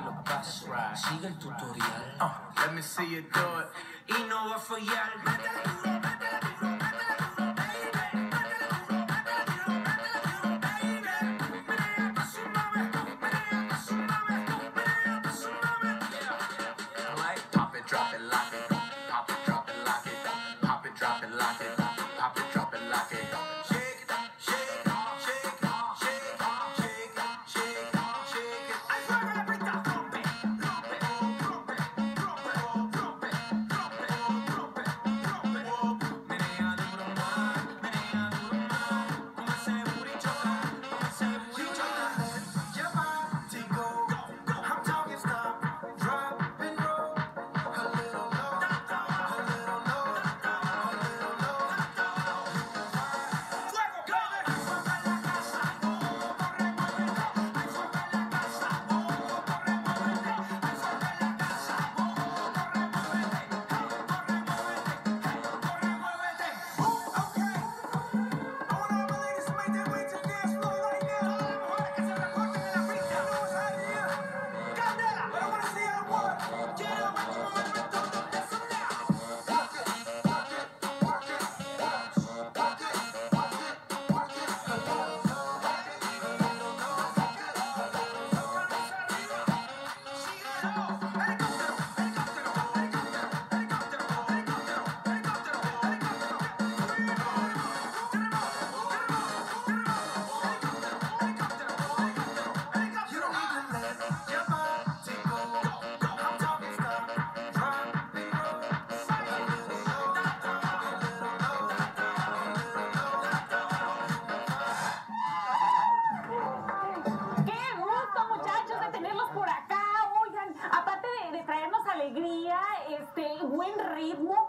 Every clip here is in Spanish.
los pasos. Sigue el tutorial. Let me see you do it. Y no va a fallar. Métele duro, métele duro, métele duro, baby. Métele duro, métele duro, métele duro, baby. Menea pa' su mame, menea pa' su mame, menea pa' su mame. I like pop it, drop it, lock it. Pop it, drop it, lock it. Pop it, drop it, lock it. Pop it, drop it, lock it. Shake it, shake it, shake it, shake it, shake it, shake it, shake it. Ay, juega la pista, rompe, rompe, rompe, rompe, rompe, rompe, rompe, rompe. Menea duro más, con ese booty choca, con ese booty choca. Your body go. I'm talking stop, drop and roll. A little low, a little low, a little low. Fuego, baby. Hay fuego en la casa, oh, corre, muévete. Hay fuego en la casa, oh, corre, muévete. Hay fuego en la casa, oh, corre, muévete. Corre, muévete, corre, muévete. I want all my ladies to make their way to the dance floor right now. Todas las mujeres que se reporten en la pista. I know it's hot in here. Candela. But I wanna see how it work. Quiero ver cómo mueve todo eso now. Work it, work it, work it, work it, work it, work it. A little low, a little low, a little low. Manos arriba. Síguelo. Helicóptero, helicóptero, helicóptero, helicóptero, helicóptero, helicóptero, helicóptero. You don't even let your body go. I'm talking stop, drop and roll. A little low, a little low, ¡Qué gusto, muchachos, de tenerlos por acá! Oigan, aparte de traernos alegría, buen ritmo,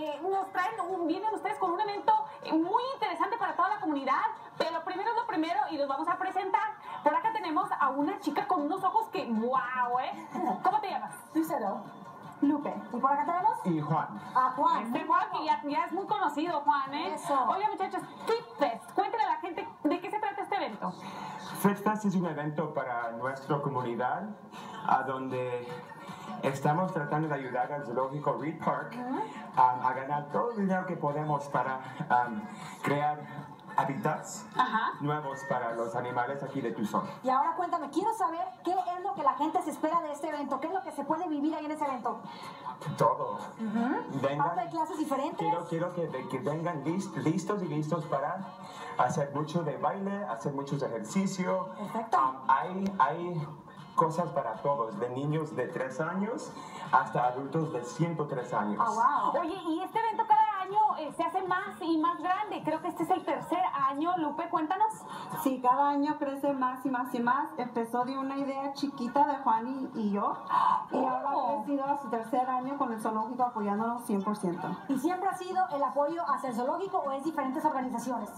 vienen ustedes con un evento muy interesante para toda la comunidad. Pero primero es lo primero y los vamos a presentar. Por acá tenemos a una chica con unos ojos que ¡wow! ¿Cómo te llamas? Lucero, Lupe. ¿Y por acá tenemos? Y Juan. A Juan. Juan, que ya es muy conocido, Juan, ¿eh? Eso. Oigan, muchachos, Fit Fest, cuéntenle a la gente de qué se trata este evento. Fit Fest es un evento para nuestra comunidad a donde estamos tratando de ayudar al zoológico Reed Park a ganar todo el dinero que podemos para crear hábitats Ajá. nuevos para los animales aquí de Tucson. Y ahora cuéntame, quiero saber qué es lo que la gente se espera de este evento, qué es lo que se puede vivir ahí en ese evento. Todo. Vengan. Aparte de clases diferentes. Quiero que vengan listos y listos para hacer mucho de baile, hacer muchos ejercicios. Perfecto. Hay cosas para todos, de niños de 3 años hasta adultos de 103 años. Ah, wow. Oye, y este evento cada año se hace más y más grande. Creo que este es el tercer año. Lupe, cuéntanos. Sí, cada año crece más y más y más. Empezó de una idea chiquita de Juan y yo. Y ahora ha crecido a su tercer año con el zoológico apoyándonos 100%. ¿Y siempre ha sido el apoyo hacia el zoológico o es diferentes organizaciones?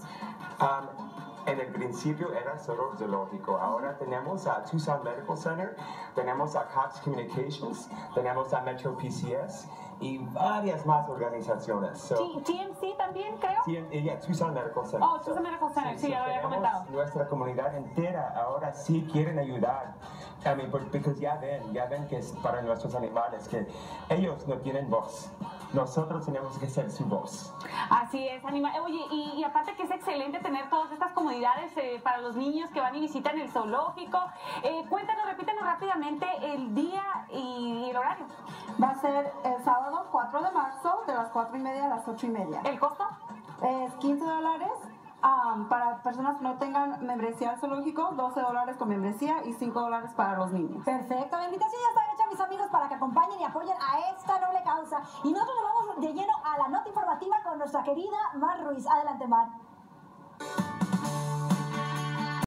En el principio era solo zoológico. Ahora tenemos a Tucson Medical Center, tenemos a Cox Communications, tenemos a Metro PCS y varias más organizaciones. So, TMC también, creo. Tucson Medical Center. Oh, Tucson Medical Center, sí, ya lo había tenemos comentado. Nuestra comunidad entera ahora sí quieren ayudar. Porque ya ven que es para nuestros animales, que ellos no tienen voz. Nosotros tenemos que ser su voz. Así es, Oye, y aparte que es excelente tener todas estas comodidades para los niños que van y visitan el zoológico. Repítanos rápidamente el día y el horario. Va a ser el sábado 4 de marzo de las 4:30 a las 8:30. ¿El costo? Es $15. Para personas que no tengan membresía al zoológico, $12 con membresía y $5 para los niños. Perfecto, la invitación ya está hecha, mis amigos, para que acompañen y apoyen a esta noble causa. Y nosotros nos vamos de lleno a la nota informativa con nuestra querida Mar Ruiz. Adelante, Mar.